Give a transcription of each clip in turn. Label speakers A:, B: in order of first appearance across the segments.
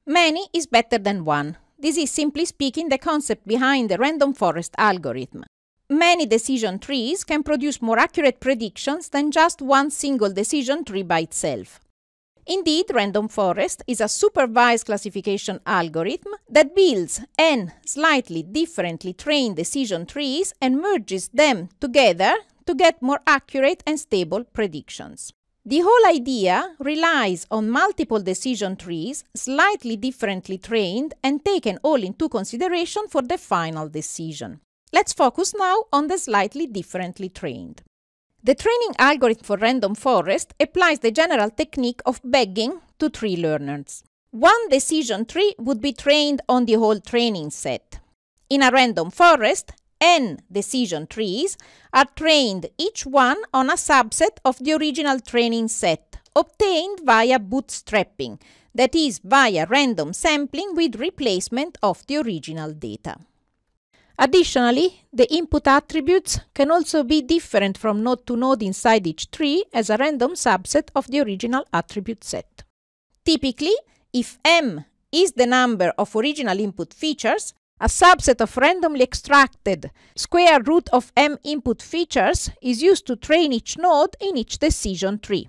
A: Many is better than one. This is simply speaking the concept behind the random forest algorithm. Many decision trees can produce more accurate predictions than just one single decision tree by itself. Indeed, random forest is a supervised classification algorithm that builds n slightly differently trained decision trees and merges them together to get more accurate and stable predictions. The whole idea relies on multiple decision trees, slightly differently trained and taken all into consideration for the final decision. Let's focus now on the slightly differently trained. The training algorithm for random forest applies the general technique of bagging to tree learners. One decision tree would be trained on the whole training set. In a random forest, n decision trees are trained each one on a subset of the original training set, obtained via bootstrapping, that is, via random sampling with replacement of the original data. Additionally, the input attributes can also be different from node to node inside each tree as a random subset of the original attribute set. Typically, if m is the number of original input features, a subset of randomly extracted square root of m input features is used to train each node in each decision tree.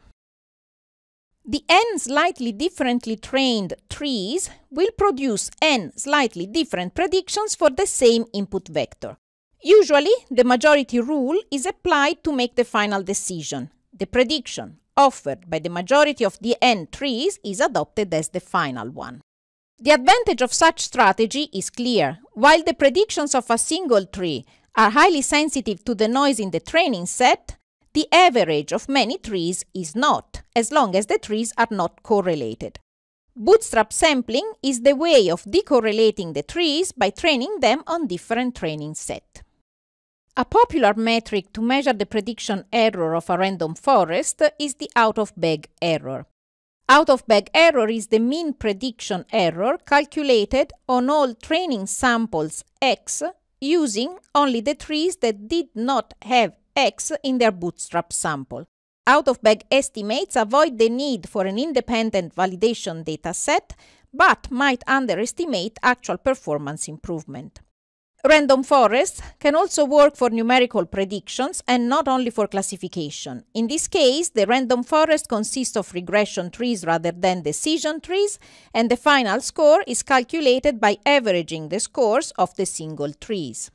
A: The n slightly differently trained trees will produce n slightly different predictions for the same input vector. Usually, the majority rule is applied to make the final decision. The prediction offered by the majority of the n trees is adopted as the final one. The advantage of such strategy is clear. While the predictions of a single tree are highly sensitive to the noise in the training set, the average of many trees is not, as long as the trees are not correlated. Bootstrap sampling is the way of decorrelating the trees by training them on different training sets. A popular metric to measure the prediction error of a random forest is the out-of-bag error. Out-of-bag error is the mean prediction error calculated on all training samples X using only the trees that did not have X in their bootstrap sample. Out-of-bag estimates avoid the need for an independent validation dataset, but might underestimate actual performance improvement. Random forests can also work for numerical predictions and not only for classification. In this case, the random forest consists of regression trees rather than decision trees, and the final score is calculated by averaging the scores of the single trees.